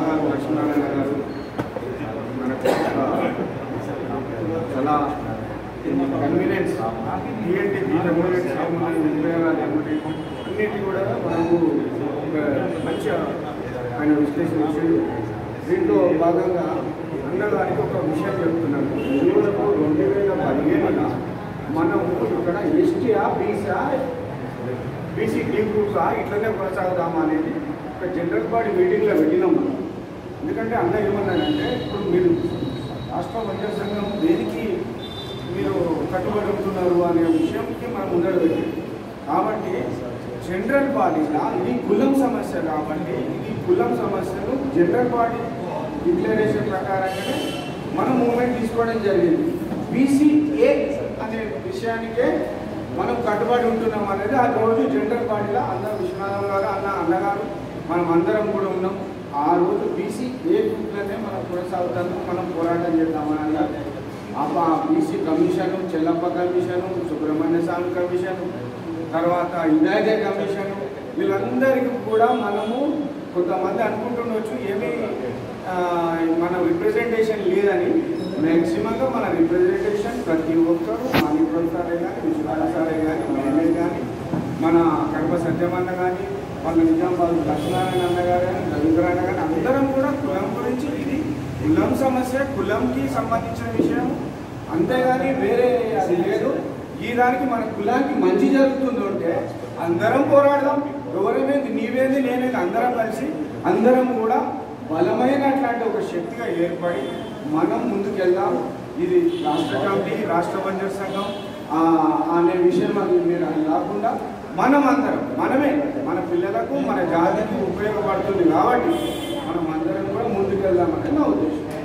అన్నగారు లక్ష్మీనారాయణ గారు మనకు చాలా కన్వీనియన్స్ టీఎన్టీ అన్నిటి కూడా మనకు ఒక మంచి ఆయన విశ్లేషణ ఇచ్చాడు. దీంట్లో భాగంగా అన్నదానికి ఒక విషయం చెప్తున్నాను. 2017 మనం ఇక్కడ ఎస్టీఆ బీసీ టీ గ్రూప్సా ఇట్లనే కొనసాగుదామా అనేది ఒక జనరల్ బాడీ మీటింగ్లో వెళ్ళినాం మనం. ఎందుకంటే అన్న ఏమన్నాడంటే ఇప్పుడు మీరు రాష్ట్ర వైద్య సంఘం దేనికి మీరు కట్టుబడి ఉంటున్నారు అనే విషయంకి మనం ముందడు పెట్టింది. కాబట్టి జనరల్ బాడీగా ఇది కులం సమస్య కాబట్టి ఈ కులం సమస్యను జనరల్ బాడీ డిక్లరేషన్ ప్రకారంగానే మనం మూవ్మెంట్ తీసుకోవడం జరిగింది. బీసీఏ అనే విషయానికే మనం కట్టుబడి ఉంటున్నాం అనేది ఆ రోజు జనరల్ బాడీలో అందరూ విశ్వనాథం గారు అన్నగారు మనం అందరం కూడా ఉన్నాం. ఆ రోజు బీసీఏ గ్రూప్లోనే మనం కొనసాగుతాము, మనం పోరాటం చేద్దామని అన్నారు. BC commission, Chellappa commission, Subrahmanya Swamy commission, తర్వాత ఇందాజే కమిషను, వీళ్ళందరికీ కూడా మనము కొంతమంది అనుకుంటుండొచ్చు ఏమీ మన రిప్రజెంటేషన్ లేదని. మ్యాక్సిమంగా మన రిప్రజెంటేషన్ ప్రతి ఒక్కరు మాణిక్రావు సారే కానీ, విశ్వనాథ సారే కానీ, మేమే కానీ, మన కడప సత్యమన్న కానీ, మన నిజామాబాద్ లక్ష్మీనారాయణ అన్న గారు కానీ, రవీంద్రనారాయణ కానీ అందరం కూడా కులం గురించి ఇది కులం సమస్య, కులంకి సంబంధించిన విషయం, అంతేగాని వేరే అది లేదు. ఈ దానికి మన కులానికి మంచి జరుగుతుందో అంటే అందరం పోరాడదాం. ఎవరేమేది నీవేది నేనేది అందరం కలిసి అందరం కూడా బలమైన అట్లాంటి ఒక శక్తిగా ఏర్పడి మనం ముందుకెళ్దాం. ఇది రాష్ట్ర కమిటీ, రాష్ట్ర బంజర్ సంఘం అనే విషయం అది మీరు అది కాకుండా మనం అందరం మనమే మన పిల్లలకు మన జాతికి ఉపయోగపడుతుంది కాబట్టి మనం అందరం కూడా ముందుకెళ్దామని నా ఉద్దేశం.